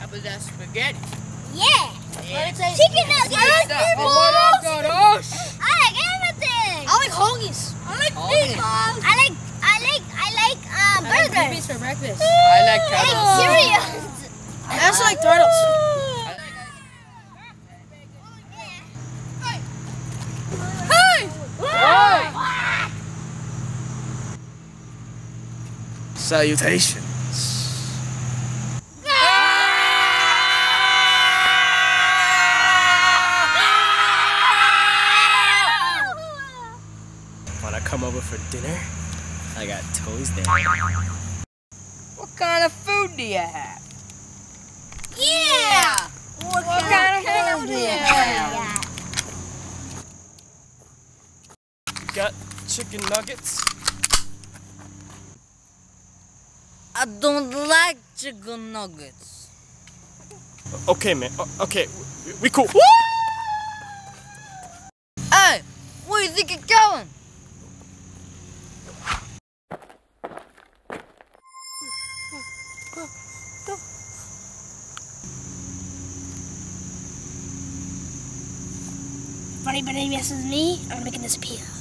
but that's spaghetti. Yeah. Yeah. Chicken nuggets. Oh, what up, Dodos? I like everything. I like hoagies. I like meatballs. I like burgers. I like for breakfast. I like I like turtles. Cheerios. I also like turtles. Salutations. Wanna come over for dinner? I got toes there. What kind of food do you have? Yeah. What kind of food do you have? Got chicken nuggets. I don't like chicken nuggets. Okay, man. Okay, we cool. Hey, where do you think you're going? If anybody messes with me, I'm gonna make it disappear.